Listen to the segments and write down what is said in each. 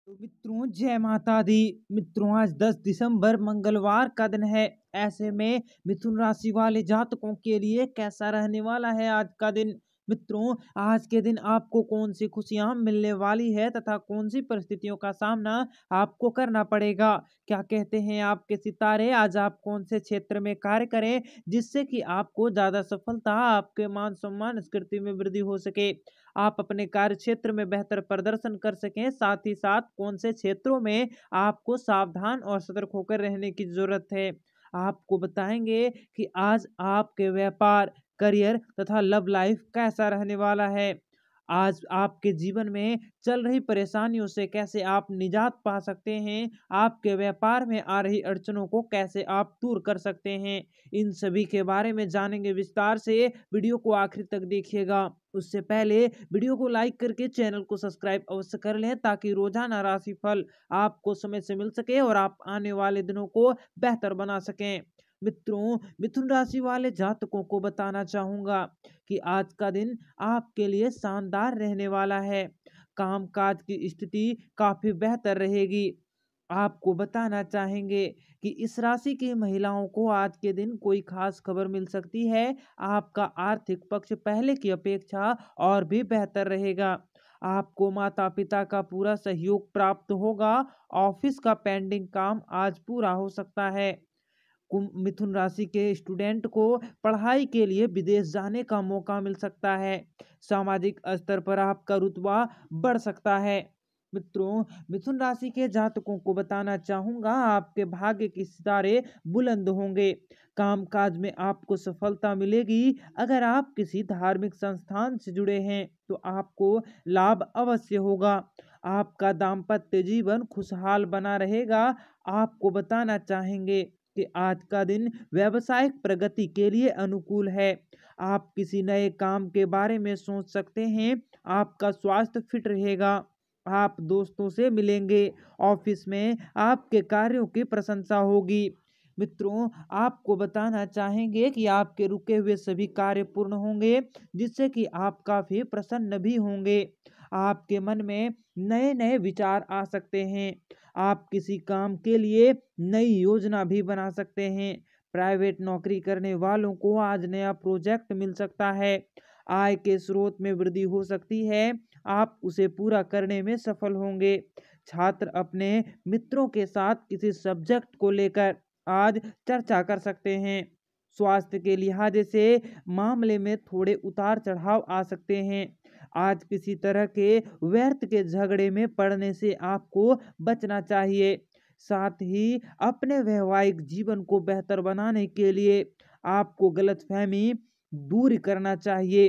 तो मित्रों, जय माता दी। मित्रों, आज 10 दिसंबर मंगलवार का दिन है। ऐसे में मिथुन राशि वाले जातकों के लिए कैसा रहने वाला है आज का दिन। मित्रों, आज के दिन आपको कौन सी खुशियां मिलने वाली है तथा कौन सी परिस्थितियों का सामना आपको करना पड़ेगा। क्या कहते हैं आपके सितारे, आज आप कौन से क्षेत्र में कार्य करें जिससे कि आपको ज्यादा सफलता, आपके मान सम्मान, स्कृति में वृद्धि हो सके, आप अपने कार्य क्षेत्र में बेहतर प्रदर्शन कर सकें। साथ ही साथ कौन से क्षेत्रों में आपको सावधान और सतर्क होकर रहने की जरूरत है, आपको बताएंगे कि आज आपके व्यापार, करियर तथा लव लाइफ कैसा रहने वाला है। आज आपके जीवन में चल रही परेशानियों से कैसे आप निजात पा सकते हैं, आपके व्यापार में आ रही अड़चनों को कैसे आप दूर कर सकते हैं, इन सभी के बारे में जानेंगे विस्तार से। वीडियो को आखिर तक देखिएगा। उससे पहले वीडियो को लाइक करके चैनल को सब्सक्राइब अवश्य कर लें ताकि रोजाना राशिफल आपको समय से मिल सके और आप आने वाले दिनों को बेहतर बना सकें। मित्रों, मिथुन राशि वाले जातकों को बताना चाहूंगा कि आज का दिन आपके लिए शानदार रहने वाला है। कामकाज की स्थिति काफी बेहतर रहेगी। आपको बताना चाहेंगे कि इस राशि की महिलाओं को आज के दिन कोई खास खबर मिल सकती है। आपका आर्थिक पक्ष पहले की अपेक्षा और भी बेहतर रहेगा। आपको माता पिता का पूरा सहयोग प्राप्त होगा। ऑफिस का पेंडिंग काम आज पूरा हो सकता है। मिथुन राशि के स्टूडेंट को पढ़ाई के लिए विदेश जाने का मौका मिल सकता है। सामाजिक स्तर पर आपका रुतबा बढ़ सकता है। मित्रों, मिथुन राशि के जातकों को बताना चाहूंगा, आपके भाग्य के सितारे बुलंद होंगे। कामकाज में आपको सफलता मिलेगी। अगर आप किसी धार्मिक संस्थान से जुड़े हैं तो आपको लाभ अवश्य होगा। आपका दाम्पत्य जीवन खुशहाल बना रहेगा। आपको बताना चाहेंगे कि आज का दिन व्यावसायिक प्रगति के लिए अनुकूल है। आप किसी नए काम के बारे में सोच सकते हैं। आपका स्वास्थ्य फिट रहेगा। आप दोस्तों से मिलेंगे। ऑफिस में आपके कार्यों की प्रशंसा होगी। मित्रों, आपको बताना चाहेंगे कि आपके रुके हुए सभी कार्य पूर्ण होंगे जिससे कि आप काफी प्रसन्न भी होंगे। आपके मन में नए नए विचार आ सकते हैं। आप किसी काम के लिए नई योजना भी बना सकते हैं। प्राइवेट नौकरी करने वालों को आज नया प्रोजेक्ट मिल सकता है। आय के स्रोत में वृद्धि हो सकती है। आप उसे पूरा करने में सफल होंगे। छात्र अपने मित्रों के साथ किसी सब्जेक्ट को लेकर आज चर्चा कर सकते हैं। स्वास्थ्य के लिहाज से मामले में थोड़े उतार चढ़ाव आ सकते हैं। आज किसी तरह के व्यर्थ के झगड़े में पड़ने से आपको बचना चाहिए। साथ ही अपने वैवाहिक जीवन को बेहतर बनाने के लिए आपको गलतफहमी दूर करना चाहिए।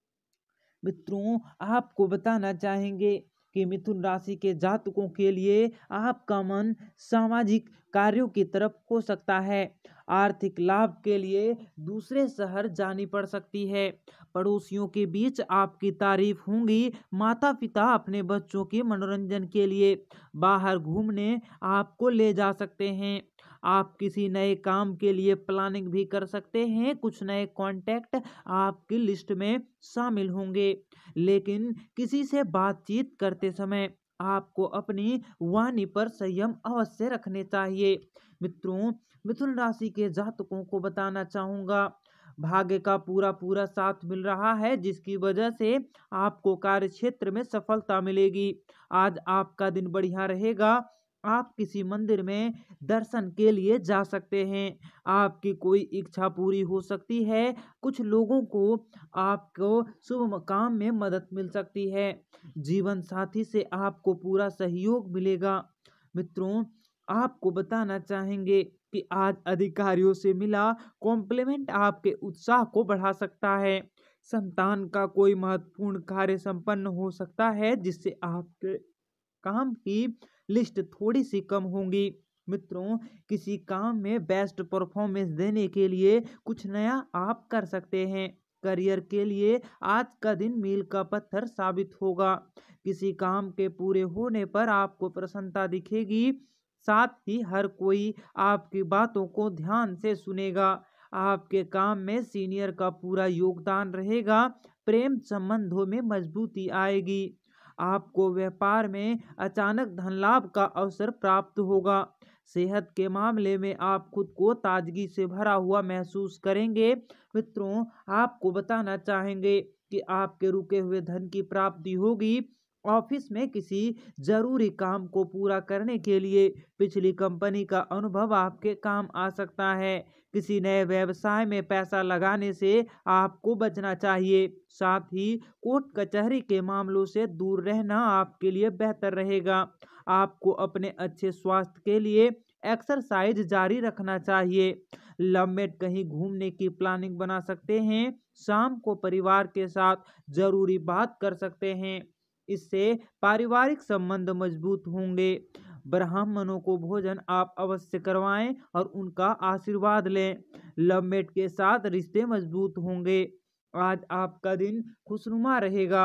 मित्रों, आपको बताना चाहेंगे कि मिथुन राशि के जातकों के लिए आपका मन सामाजिक कार्यों की तरफ हो सकता है। आर्थिक लाभ के लिए दूसरे शहर जानी पड़ सकती है। पड़ोसियों के बीच आपकी तारीफ होंगी। माता पिता अपने बच्चों के मनोरंजन के लिए बाहर घूमने आपको ले जा सकते हैं। आप किसी नए काम के लिए प्लानिंग भी कर सकते हैं। कुछ नए कॉन्टैक्ट आपकी लिस्ट में शामिल होंगे। लेकिन किसी से बातचीत करते समय आपको अपनी वाणी पर संयम अवश्य रखने चाहिए। मित्रों, मिथुन राशि के जातकों को बताना चाहूंगा, भाग्य का पूरा पूरा साथ मिल रहा है जिसकी वजह से आपको कार्य क्षेत्र में सफलता मिलेगी। आज आपका दिन बढ़िया रहेगा। आप किसी मंदिर में दर्शन के लिए जा सकते हैं। आपकी कोई इच्छा पूरी हो सकती है। कुछ लोगों को आपको शुभ काम में मदद मिल सकती है। जीवन साथी से आपको पूरा सहयोग मिलेगा। मित्रों, आपको बताना चाहेंगे कि आज अधिकारियों से मिला कॉम्प्लीमेंट आपके उत्साह को बढ़ा सकता है। संतान का कोई महत्वपूर्ण कार्य संपन्न हो सकता है जिससे आपके काम की लिस्ट थोड़ी सी कम होगी। मित्रों, किसी काम में बेस्ट परफॉर्मेंस देने के लिए कुछ नया आप कर सकते हैं। करियर के लिए आज का दिन मील का पत्थर साबित होगा। किसी काम के पूरे होने पर आपको प्रसन्नता दिखेगी। साथ ही हर कोई आपकी बातों को ध्यान से सुनेगा। आपके काम में सीनियर का पूरा योगदान रहेगा। प्रेम संबंधों में मजबूती आएगी। आपको व्यापार में अचानक धन लाभ का अवसर प्राप्त होगा। सेहत के मामले में आप खुद को ताजगी से भरा हुआ महसूस करेंगे। मित्रों, आपको बताना चाहेंगे कि आपके रुके हुए धन की प्राप्ति होगी। ऑफिस में किसी जरूरी काम को पूरा करने के लिए पिछली कंपनी का अनुभव आपके काम आ सकता है। किसी नए व्यवसाय में पैसा लगाने से आपको बचना चाहिए। साथ ही कोर्ट कचहरी के मामलों से दूर रहना आपके लिए बेहतर रहेगा। आपको अपने अच्छे स्वास्थ्य के लिए एक्सरसाइज जारी रखना चाहिए। लवमेट कहीं घूमने की प्लानिंग बना सकते हैं। शाम को परिवार के साथ जरूरी बात कर सकते हैं। इससे पारिवारिक संबंध मजबूत होंगे। ब्राह्मणों को भोजन आप अवश्य करवाएं और उनका आशीर्वाद लें। लवमेट के साथ रिश्ते मजबूत होंगे। आज आपका दिन खुशनुमा रहेगा।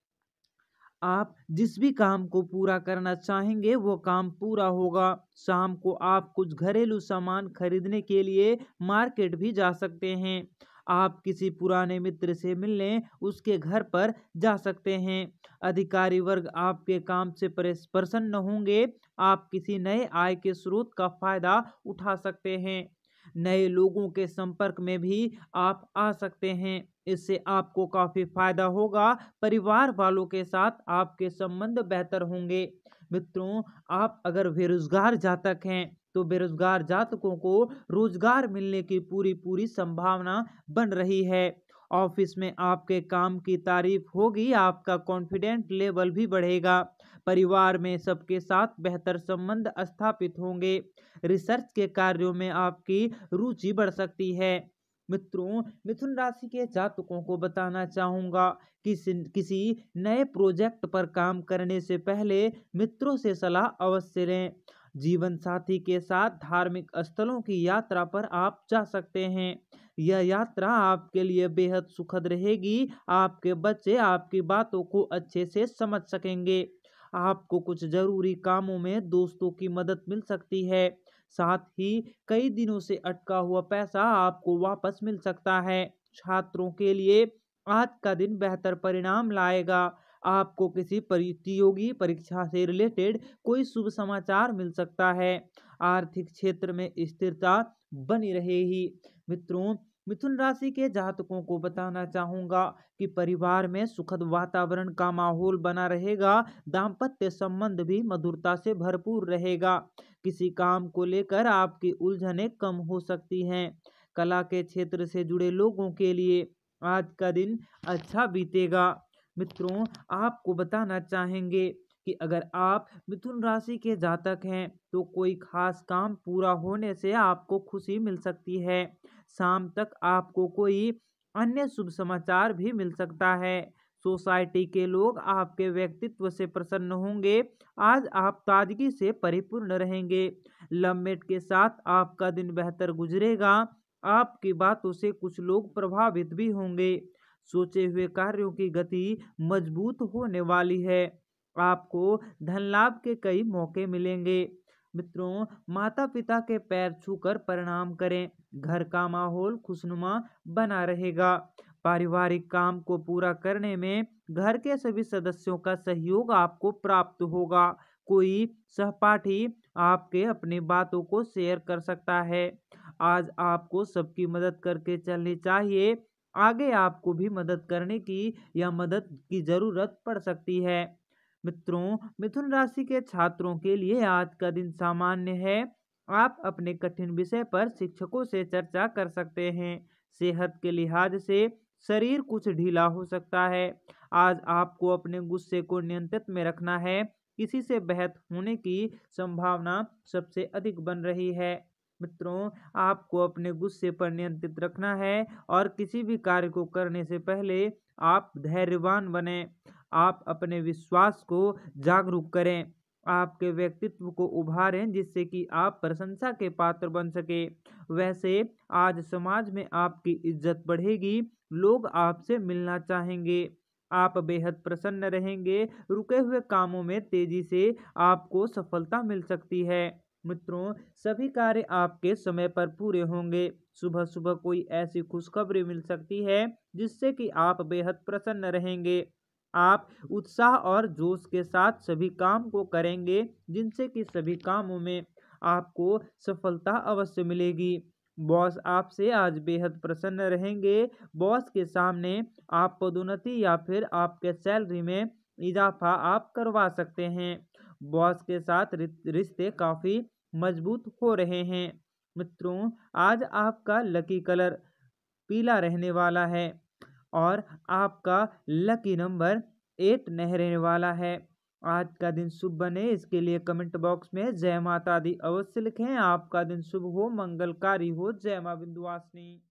आप जिस भी काम को पूरा करना चाहेंगे वो काम पूरा होगा। शाम को आप कुछ घरेलू सामान खरीदने के लिए मार्केट भी जा सकते हैं। आप किसी पुराने मित्र से मिलने उसके घर पर जा सकते हैं। अधिकारी वर्ग आपके काम से प्रसन्न होंगे। आप किसी नए आय के स्रोत का फायदा उठा सकते हैं। नए लोगों के संपर्क में भी आप आ सकते हैं। इससे आपको काफी फायदा होगा। परिवार वालों के साथ आपके संबंध बेहतर होंगे। मित्रों, आप अगर बेरोजगार जातक हैं तो बेरोजगार जातकों को रोजगार मिलने की पूरी संभावना बन रही है। ऑफिस में आपके काम की तारीफ होगी। आपका कॉन्फिडेंट लेवल भी बढ़ेगा। परिवार में सबके साथ बेहतर संबंध स्थापित होंगे। रिसर्च के कार्यों में आपकी रुचि बढ़ सकती है। मित्रों, मिथुन राशि के जातकों को बताना चाहूंगा कि किसी नए प्रोजेक्ट पर काम करने से पहले मित्रों से सलाह अवश्य लें। जीवन साथी के साथ धार्मिक स्थलों की यात्रा पर आप जा सकते हैं। यह यात्रा आपके लिए बेहद सुखद रहेगी। आपके बच्चे आपकी बातों को अच्छे से समझ सकेंगे। आपको कुछ जरूरी कामों में दोस्तों की मदद मिल सकती है। साथ ही कई दिनों से अटका हुआ पैसा आपको वापस मिल सकता है। छात्रों के लिए आज का दिन बेहतर परिणाम लाएगा। आपको किसी प्रतियोगी परीक्षा से रिलेटेड कोई शुभ समाचार मिल सकता है। आर्थिक क्षेत्र में स्थिरता बनी रहेगी। मित्रों, मिथुन राशि के जातकों को बताना चाहूंगा कि परिवार में सुखद वातावरण का माहौल बना रहेगा। दाम्पत्य संबंध भी मधुरता से भरपूर रहेगा। किसी काम को लेकर आपकी उलझनें कम हो सकती हैं। कला के क्षेत्र से जुड़े लोगों के लिए आज का दिन अच्छा बीतेगा। मित्रों, आपको बताना चाहेंगे कि अगर आप मिथुन राशि के जातक हैं तो कोई खास काम पूरा होने से आपको खुशी मिल सकती है। शाम तक आपको कोई अन्य शुभ समाचार भी मिल सकता है। सोसाइटी के लोग आपके व्यक्तित्व से प्रसन्न होंगे। आज आप ताजगी से परिपूर्ण रहेंगे। लवमेट के साथ आपका दिन बेहतर गुजरेगा। आपकी बातों से कुछ लोग प्रभावित भी होंगे। सोचे हुए कार्यों की गति मजबूत होने वाली है। आपको धन लाभ के कई मौके मिलेंगे। मित्रों, माता पिता के पैर छूकर प्रणाम करें। घर का माहौल खुशनुमा बना रहेगा। पारिवारिक काम को पूरा करने में घर के सभी सदस्यों का सहयोग आपको प्राप्त होगा। कोई सहपाठी आपके अपनी बातों को शेयर कर सकता है। आज आपको सबकी मदद करके चलनी चाहिए। आगे आपको भी मदद करने की या मदद की जरूरत पड़ सकती है। मित्रों, मिथुन राशि के छात्रों के लिए आज का दिन सामान्य है। आप अपने कठिन विषय पर शिक्षकों से चर्चा कर सकते हैं। सेहत के लिहाज से शरीर कुछ ढीला हो सकता है। आज आपको अपने गुस्से को नियंत्रित में रखना है। किसी से बहस होने की संभावना सबसे अधिक बन रही है। मित्रों, आपको अपने गुस्से पर नियंत्रित रखना है और किसी भी कार्य को करने से पहले आप धैर्यवान बने। आप अपने विश्वास को जागरूक करें। आपके व्यक्तित्व को उभारें जिससे कि आप प्रशंसा के पात्र बन सके। वैसे आज समाज में आपकी इज्जत बढ़ेगी। लोग आपसे मिलना चाहेंगे। आप बेहद प्रसन्न रहेंगे। रुके हुए कामों में तेजी से आपको सफलता मिल सकती है। मित्रों, सभी कार्य आपके समय पर पूरे होंगे। सुबह सुबह कोई ऐसी खुशखबरी मिल सकती है जिससे कि आप बेहद प्रसन्न रहेंगे। आप उत्साह और जोश के साथ सभी काम को करेंगे, जिनसे कि सभी कामों में आपको सफलता अवश्य मिलेगी। बॉस आपसे आज बेहद प्रसन्न रहेंगे। बॉस के सामने आप पदोन्नति या फिर आपके सैलरी में इजाफा आप करवा सकते हैं। बॉस के साथ रिश्ते काफ़ी मजबूत हो रहे हैं। मित्रों, आज आपका लकी कलर पीला रहने वाला है और आपका लकी नंबर 8 रहने वाला है। आज का दिन शुभ बने, इसके लिए कमेंट बॉक्स में जय माता दी अवश्य लिखें। आपका दिन शुभ हो, मंगलकारी हो। जय मां विंध्यवासिनी।